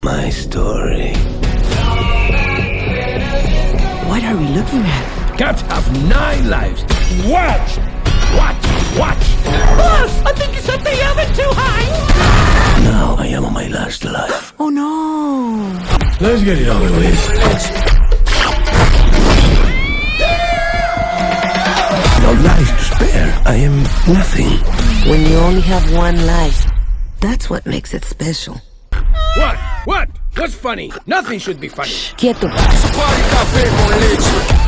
my story. What are we looking at? Cats have 9 lives. Watch! Watch! Watch! Puss! I think you set the oven too high! Now I am on my last life. Oh no! Let's get it over with. No life to spare. I am nothing. When you only have one life, that's what makes it special. What? What? What's funny? Nothing should be funny. Quieto. Party café con leche.